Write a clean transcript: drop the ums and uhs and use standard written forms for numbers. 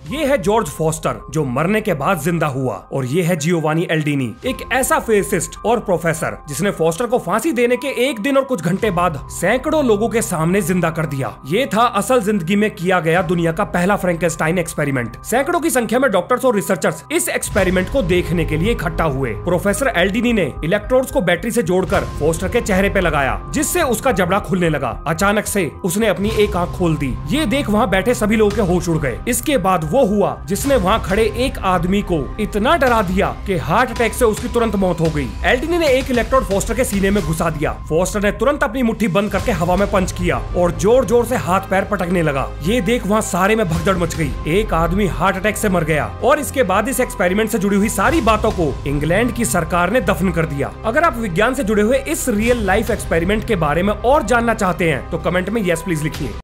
ये है George foster जो मरने के बाद जिंदा हुआ, और ये है जियोवानी एल्डीनी, एक ऐसा फिजिसिस्ट और प्रोफेसर जिसने फॉस्टर को फांसी देने के एक दिन और कुछ घंटे बाद सैकड़ों लोगों के सामने जिंदा कर दिया। ये था असल जिंदगी में किया गया दुनिया का पहला फ्रैंकेनस्टाइन एक्सपेरिमेंट। सैकड़ों की संख्या में डॉक्टर्स और रिसर्चर्स इस एक्सपेरिमेंट को देखने के लिए इकट्ठा हुए। प्रोफेसर एल्डीनी ने इलेक्ट्रोड्स को बैटरी से जोड़कर फॉस्टर के चेहरे पे लगाया, जिससे उसका जबड़ा खुलने लगा। अचानक से उसने अपनी एक आंख खोल दी। ये देख वहाँ बैठे सभी लोगों के होश उड़ गए। इसके बाद वो हुआ जिसने वहाँ खड़े एक आदमी को इतना डरा दिया कि हार्ट अटैक से उसकी तुरंत मौत हो गई। एल्डीनी ने एक इलेक्ट्रोड फॉस्टर के सीने में घुसा दिया। फॉस्टर ने तुरंत अपनी मुट्ठी बंद करके हवा में पंच किया और जोर जोर से हाथ पैर पटकने लगा। ये देख वहाँ सारे में भगदड़ मच गई। एक आदमी हार्ट अटैक से मर गया और इसके बाद इस एक्सपेरिमेंट से जुड़ी हुई सारी बातों को इंग्लैंड की सरकार ने दफन कर दिया। अगर आप विज्ञान से जुड़े हुए इस रियल लाइफ एक्सपेरिमेंट के बारे में और जानना चाहते हैं तो कमेंट में यस प्लीज लिखिए।